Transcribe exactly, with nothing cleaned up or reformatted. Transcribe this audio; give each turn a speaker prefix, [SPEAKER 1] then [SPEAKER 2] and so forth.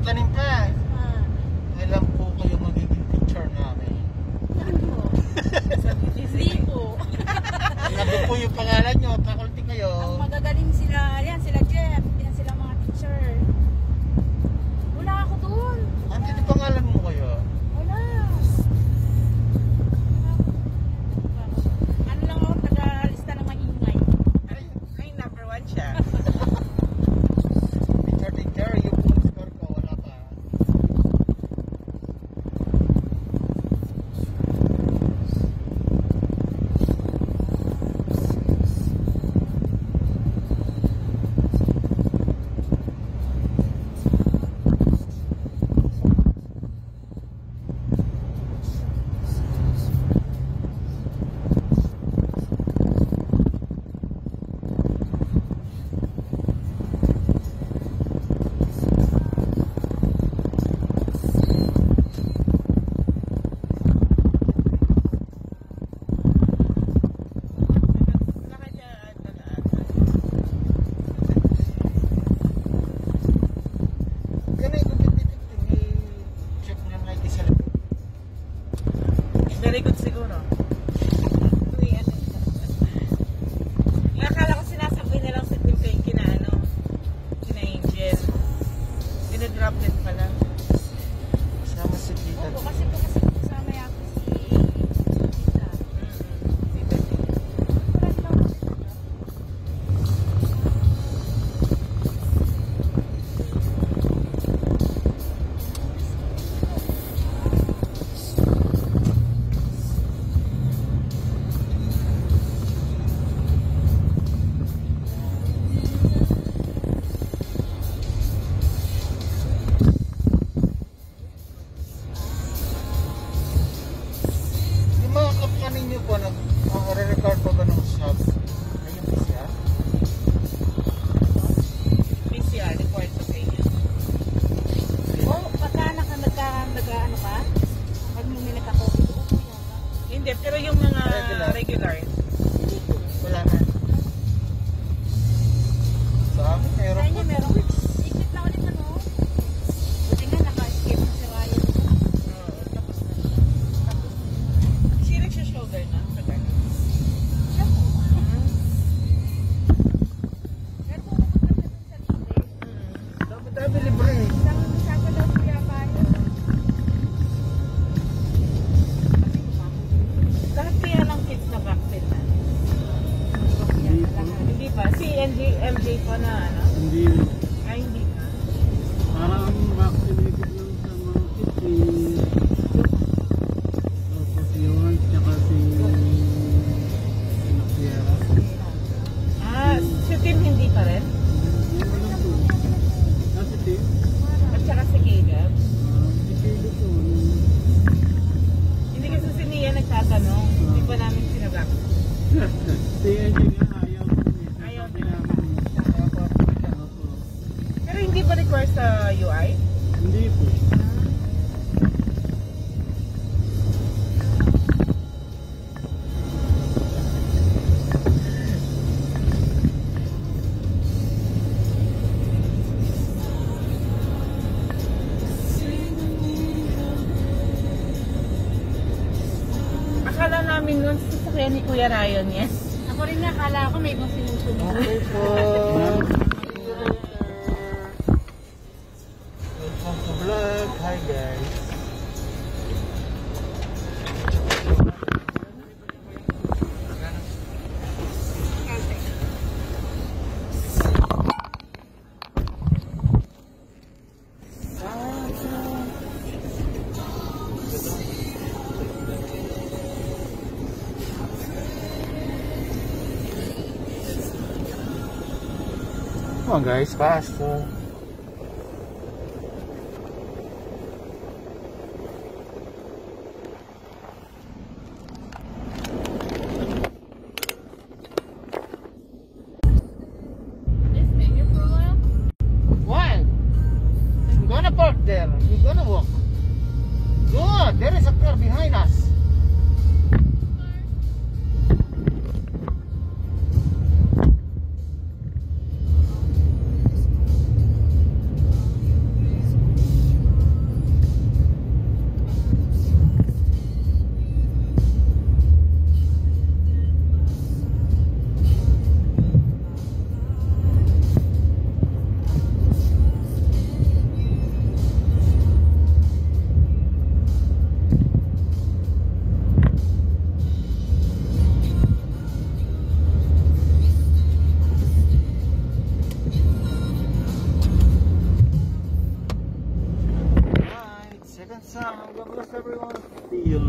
[SPEAKER 1] tanim pa.
[SPEAKER 2] Ah.
[SPEAKER 1] Alam po kayo magiging picture namin.
[SPEAKER 2] Ano? Hindi po.
[SPEAKER 1] Ano po yung pangalan nyo? Faculty kayo.
[SPEAKER 2] Ang magagaling sila, yan sila Jeff, yan sila mga teacher. Wala ako doon.
[SPEAKER 1] Ano yung pangalan mo kayo?
[SPEAKER 2] Wala. Ano lang ako, taga-lista ng maingay.
[SPEAKER 3] Ay, ay number one siya.
[SPEAKER 1] Teacher, teacher, yung full score ko, wala pa.
[SPEAKER 3] Very good siguro. Uy, ano? Yung akala ko sinasabi nilang sa timpeng kina ano, kina Angel. Dinadrop din pala.
[SPEAKER 1] Sama si Tita.
[SPEAKER 2] Opo, kasi po kasi kasama yata si Tita.
[SPEAKER 3] Tita.
[SPEAKER 2] Wala lang ako.
[SPEAKER 1] Yung mga kapanin nyo po, nag-record po ba ng shop? Ay, yung P C R?
[SPEAKER 3] P C R, required to pay niya.
[SPEAKER 2] Oh, pagka naka, nagka, nagka, ano ka? Pag may nagka-COVID, okay yan.
[SPEAKER 3] Hindi, pero yung mga
[SPEAKER 1] Regular.
[SPEAKER 3] regular.
[SPEAKER 1] Hindi po. Wala na. Sa amin, meron
[SPEAKER 2] Kaya niya
[SPEAKER 1] po.
[SPEAKER 2] meron. Ikit na ulit ano. Buti nga, naka-escape na si Ryan.
[SPEAKER 3] Oo, tapos na. Sino siya shoulder na? Tagal.
[SPEAKER 2] Siya po. Pero pumunta na dun sa libre.
[SPEAKER 1] Dapat-dapat libre.
[SPEAKER 2] Isang masyado daw siya bayo.
[SPEAKER 3] Lahat kaya ng kids na vaccine na? Hindi pa. Si M J, M J pa na ano?
[SPEAKER 4] Hindi,
[SPEAKER 3] Ay, hindi pa.
[SPEAKER 4] parang vaccinated lang sa mga kids si tapos yun, tsaka si Sinapiera.
[SPEAKER 3] Ah, si Tim hindi pa rin?
[SPEAKER 4] Yun lang po. Ah, si Tim?
[SPEAKER 3] At saka si Caleb?
[SPEAKER 4] Ah, si Caleb po.
[SPEAKER 3] Hindi kasi si Nia nagtatanong. Hindi pa namin sinabak.
[SPEAKER 4] Si N J nga ayaw po eh.
[SPEAKER 3] Ayaw
[SPEAKER 4] Sabi
[SPEAKER 3] nila.
[SPEAKER 4] namin,
[SPEAKER 1] Kaya po,
[SPEAKER 4] opo.
[SPEAKER 3] Pero hindi pa require sa U I?
[SPEAKER 4] Hindi po.
[SPEAKER 3] Akala namin nun sa sasakyan ni Kuya Ryan yan.
[SPEAKER 2] Ako rin nakala ko may ibang sinusunod.
[SPEAKER 1] okay po. See you later. Welcome to vlog. Hi guys. Come on guys, faster.
[SPEAKER 2] Just stay here for a while.
[SPEAKER 1] Why? I'm gonna park there. You're gonna walk. Good. There is a car behind us.
[SPEAKER 4] uh, God bless everyone. See you.